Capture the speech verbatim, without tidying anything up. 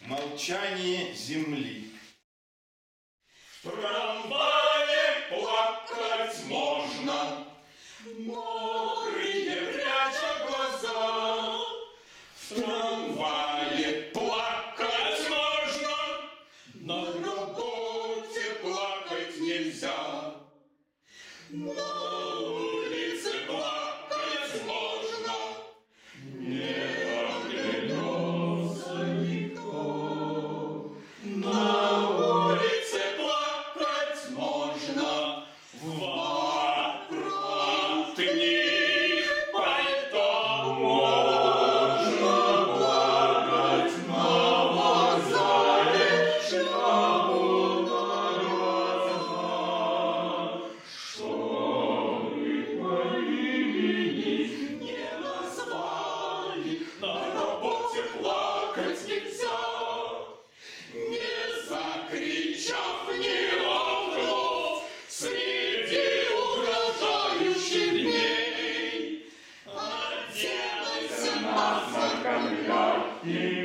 Молчание земли. В трамвае плакать можно, мокрые пряча глаза. В трамвае плакать можно, на работе плакать нельзя. На улице плакать можно, не оглянется никто. На улице плакать можно, воротник пальто. Можно плакать на вокзале, шляпу на глаза. Чтобы по имени не назвали, на работе плакать нельзя. Не закричав ни окров среди угрожающих дней, отделайся на Яркий